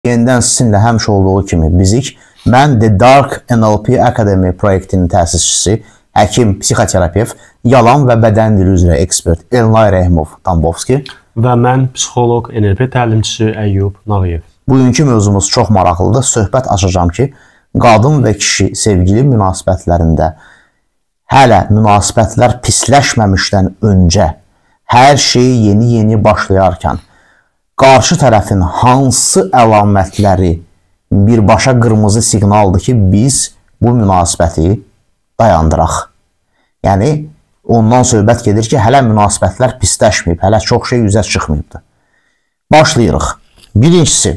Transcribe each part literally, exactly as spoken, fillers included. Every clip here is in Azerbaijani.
Yenidən sizinlə həmişə olduğu kimi bizik. Mən The Dark N L P Academy proyektinin təsisçisi, həkim, psixoterapevt, yalan və bədən dili üzrə ekspert Elnay Rəhimov Tambovski və mən psixoloq, N L P təlimçisi Əyyub Nağıyev. Bugünkü mövzumuz çox maraqlıdır. Söhbət açacağım ki, qadın və kişi sevgili münasibətlərində hələ münasibətlər pisləşməmişdən öncə hər şey yeni-yeni başlayarkən qarşı tərəfin hansı əlamətləri birbaşa qırmızı siqnaldır ki, biz bu münasibəti dayandıraq. Yəni, ondan söhbət gedir ki, hələ münasibətlər pisləşməyib, hələ çox şey üzə çıxmayıbdır. Başlayırıq. Birincisi,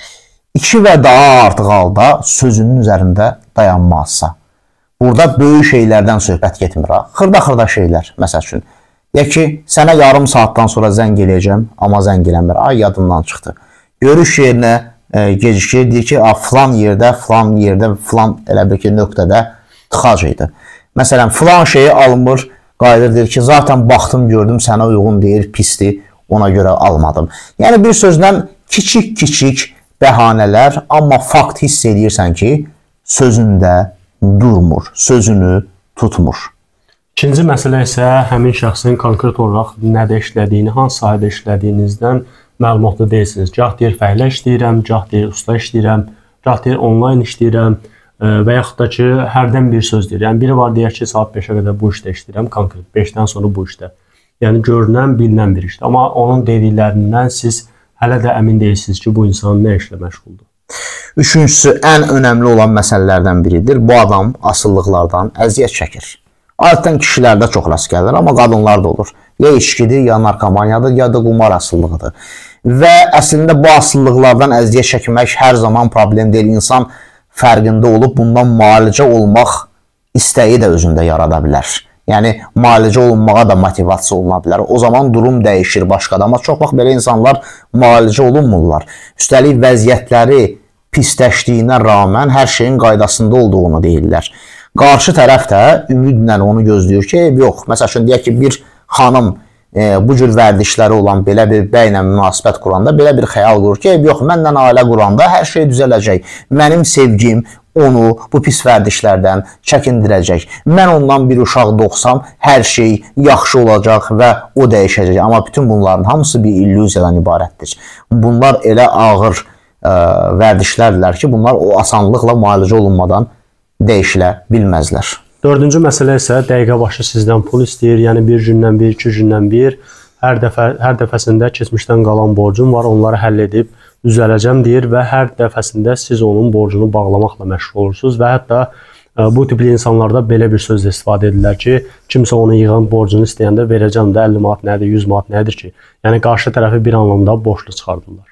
iki və daha artıq halda sözünün üzərində dayanmazsa. Burada böyük şeylərdən söhbət getmir. Xırda-xırda şeylər, məsəl üçün. Ya ki, sənə yarım saatdan sonra zəng eləyəcəm, amma zəng eləmir. Ay, yadımdan çıxdı. Görüş yerinə e, gecikir, deyir ki, filan yerdə, filan yerdə, filan elə bir ki, nöqtədə tıxac idi. Məsələn, filan şeyi almır, qayıdır, deyir ki, zaten baxdım, gördüm, sənə uyğun deyir, pisdir, ona görə almadım. Yəni, bir sözlə kiçik-kiçik bəhanələr, amma fakt hiss edirsən ki, sözündə durmur, sözünü tutmur. İkinci məsələ isə həmin şəxsin konkret olaraq nədə işlədiyini, hansı sahədə işlədiyinizdən məlumatlı deyilsiniz. Gah deyir fəhlə işləyirəm, gah deyir usta işləyirəm, gah deyir onlayn işləyirəm və yaxud da ki, hərdən bir söz deyir. Yəni, biri var deyək ki, saat beşə qədər bu işdə işləyirəm, konkret, beşdən sonra bu işdə. Yəni, görünən, bilinən bir işdə. Amma onun dediklərindən siz hələ də əmin deyilsiniz ki, bu insan nə işlə məşğuldur. Üçüncüsü, ən önəmli olan məsələlərdən biridir. Bu adam asıllıqlardan əziyyət çəkir. Adətən kişilərdə çox rast gəlir, amma qadınlar da olur. Ya içkidir, ya narkomaniyadır, ya da qumar asıllığıdır. Və əslində bu asıllıqlardan əziyyət çəkmək hər zaman problem deyil. İnsan fərqində olub bundan müalicə olmaq istəyi də özündə yarada bilər. Yəni, müalicə olunmağa da motivasiya oluna bilər. O zaman durum dəyişir başqada. Amma çox vaxt belə insanlar müalicə olunmurlar. Üstəlik vəziyyətləri pisləşdiyinə rağmen hər şeyin qaydasında olduğunu deyirlər. Qarşı tərəf də ümidlə onu gözləyir ki, yox, məsəl üçün deyək ki, bir xanım e, bu cür vərdişləri olan belə bir bəylə münasibət quranda belə bir xəyal qurur ki, yox, mənlə ailə quranda hər şey düzələcək. Mənim sevgim onu bu pis vərdişlərdən çəkindirəcək. Mən ondan bir uşaq doğsam, hər şey yaxşı olacaq və o dəyişəcək. Amma bütün bunların hamısı bir illüziyadan ibarətdir. Bunlar elə ağır e, vərdişlərdirlər ki, bunlar o asanlıqla müalicə olunmadan dəyişilə bilməzlər. Dördüncü məsələ isə dəqiqə başı sizdən pul istəyir. Yəni bir gündən bir, iki gündən bir, hər dəfə hər dəfəsində keçmişdən qalan borcum var, onları həll edib düzələcəm deyir və hər dəfəsində siz onun borcunu bağlamaqla məşğul olursunuz və hətta bu tipli insanlarda belə bir sözlə istifadə edirlər ki, kimsə onu yığan borcunu istəyəndə verəcəm də əlli manat nədir, yüz manat nədir ki? Yəni qarşı tərəfi bir anlamda borclu çıxardırlar.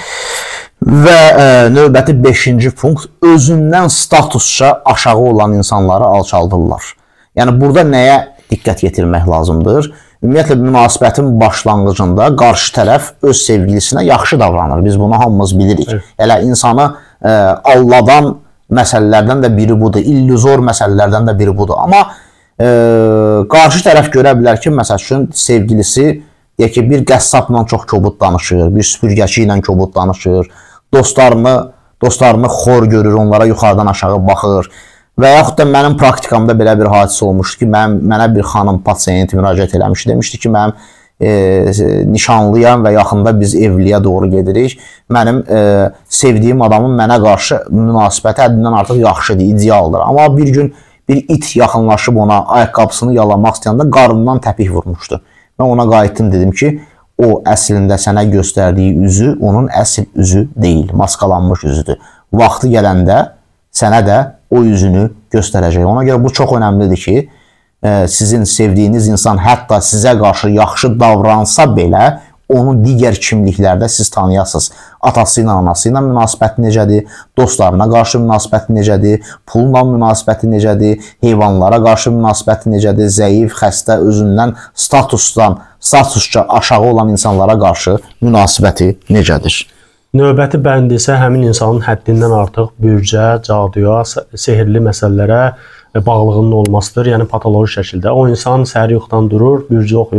Və e, növbəti beşinci punkt, özündən statusca aşağı olan insanları alçaldırlar. Yəni, burada nəyə diqqət yetirmək lazımdır? Ümumiyyətlə, münasibətin başlanğıcında qarşı tərəf öz sevgilisinə yaxşı davranır. Biz bunu hamımız bilirik. Evet. Elə insanı e, alladan məsələlərdən də biri budur, illüzor məsələlərdən də biri budur. Amma e, qarşı tərəf görə bilər ki, məsəl üçün, sevgilisi deyək ki, bir qəssabla çox kobud danışır, bir süpürgəçi ilə kobud danışır, dostlarını, dostlarını xor görür, onlara yuxarıdan aşağı baxır. Və yaxud da mənim praktikamda belə bir hadisə olmuşdu ki, mən, mənə bir xanım pasiyent müraciət eləmişdi. Demişdi ki, mənim e, nişanlıyam və yaxında biz evliliyə doğru gedirik. Mənim e, sevdiyim adamın mənə qarşı münasibəti həddindən artıq yaxşıdır, idealdır. Amma bir gün bir it yaxınlaşıb ona ayaqqabısını yalamaq istəyəndə qarnından təpik vurmuşdu. Mən ona qayıtdım, dedim ki, o əslində sənə göstərdiyi üzü onun əsl üzü deyil, maskalanmış üzüdür. Vaxtı gələndə sənə də o üzünü göstərəcək. Ona görə bu çox önəmlidir ki, sizin sevdiyiniz insan hətta sizə qarşı yaxşı davransa belə, onu digər kimliklərdə siz tanıyasınız. Atası ilə, anası ilə münasibəti necədir, dostlarına qarşı münasibəti necədir, pulla münasibəti necədir, heyvanlara qarşı münasibəti necədir, zəif, xəstə, özündən statusdan, statusca aşağı olan insanlara qarşı münasibəti necədir? Növbəti bənd isə həmin insanın həddindən artıq bürcə, caduya, sehirli məsələlərə bağlılığının olmasıdır, yəni patoloji şəkildə. O insan səhər yuxudan durur, bürcə oxuyur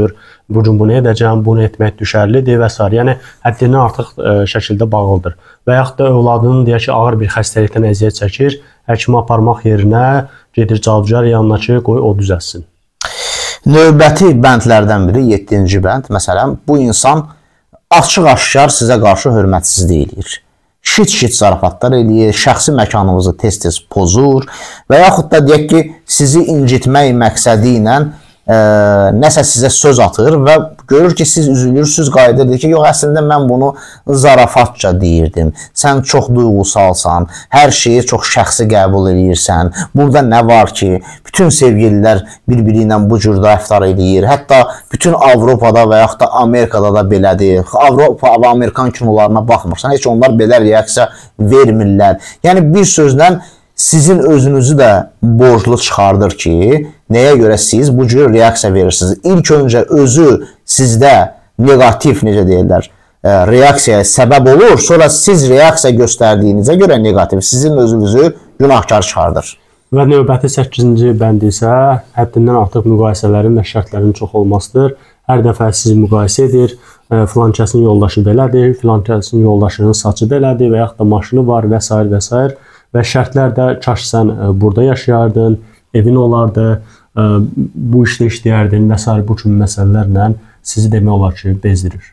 bu gün bunu edəcəm, bunu etmək düşərlidir və s. Yəni həddindən artıq ə, şəkildə bağlıdır. Və yaxud da övladının deyək ki, ağır bir xəstəlikdən əziyyət çəkir, həkimə aparmaq yerinə gedir cadugar yanına ki, qoy o düzəlsin. Növbəti bəndlərdən biri yeddinci bənd. Məsələn, bu insan açıq-aşkar sizə qarşı hörmətsizlik eləyir. Şit-şit zarafatlar eləyir, şəxsi məkanınızı tez-tez pozur və yaxud da deyək ki, sizi incitmək məqsədi ilə ə, nəsə sizə söz atır və görür ki, siz üzülürsünüz, qayıdır ki, yox, əslində mən bunu zarafatca deyirdim. Sən çox duyğusalsan, hər şeyi çox şəxsi qəbul edirsən. Burada nə var ki, bütün sevgililər bir-biri ilə bu cür rəftar edir. Hətta bütün Avropada və yaxud da Amerikada da belədir. Avropa və Amerikan kinolarına baxmırsan, heç onlar belə reaksiya vermirlər. Yəni bir sözlə sizin özünüzü də borclu çıxardır ki, nəyə görə siz bu cür reaksiya verirsiniz? İlk öncə özü sizdə negativ, necə deyirlər, reaksiyaya səbəb olur, sonra siz reaksiya göstərdiyinizə görə negativ, sizin özünüzü günahkar çıxardır. Və növbəti səkkizinci bənd isə həddindən artıq müqayisələrin və şərtlərin çox olmasıdır. Hər dəfə siz müqayisə edir, filan kəsin yoldaşı belədir, filan kəsin yoldaşının saçı belədir və yaxud da maşını var və s. və s. Və şərtlər də kaş sən burada yaşayardın, evin olardı, bu işdə işləyərdin və s. bu kimi məsələlərlə sizi demək olar ki, bezdirir.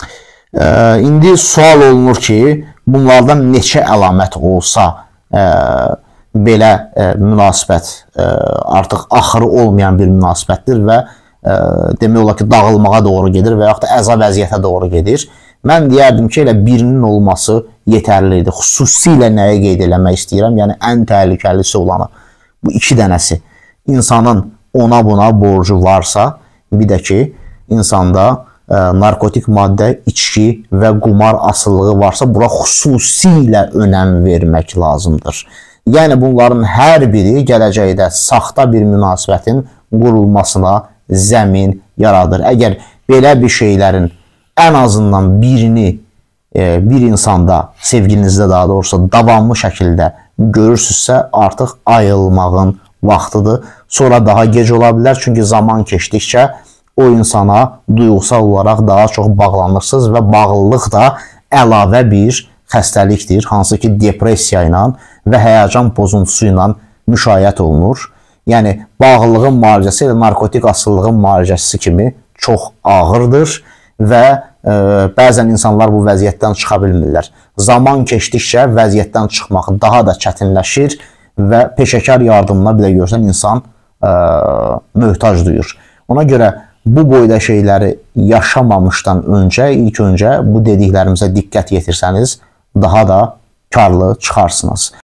İndi sual olunur ki, bunlardan neçə əlamət olsa belə münasibət artıq axırı olmayan bir münasibətdir və demək olar ki, dağılmağa doğru gedir və yaxud da əza vəziyyətə doğru gedir. Mən deyərdim ki, elə birinin olması yetərlidir. Xüsusilə nəyə qeyd eləmək istəyirəm? Yəni, ən təhlükəlisi olanı. Bu iki dənəsi. İnsanın ona buna borcu varsa, bir də ki, insanda e, narkotik maddə, içki və qumar asıllığı varsa, bura xüsusilə önəm vermək lazımdır. Yəni, bunların hər biri gələcəkdə saxta bir münasibətin qurulmasına zəmin yaradır. Əgər belə bir şeylərin ən azından birini e, bir insanda, sevgilinizdə daha doğrusu davamlı şəkildə görürsünüzsə, artıq ayılmağın vaxtıdır. Sonra daha gec ola bilər, çünki zaman keçdikcə o insana duyğusal olaraq daha çox bağlanırsınız və bağlılıq da əlavə bir xəstəlikdir, hansı ki depressiya ilə və həyəcan pozuntusu ilə müşayiət olunur. Yəni, bağlılığın müalicəsi ilə narkotik asıllığın müalicəsi kimi çox ağırdır və e, bəzən insanlar bu vəziyyətdən çıxa bilmirlər. Zaman keçdikcə vəziyyətdən çıxmaq daha da çətinləşir və peşəkar yardımına bir də görsən insan e, möhtac duyur. Ona görə bu boyda şeyləri yaşamamışdan öncə, ilk öncə bu dediklərimizə diqqət yetirsəniz, daha da karlı çıxarsınız.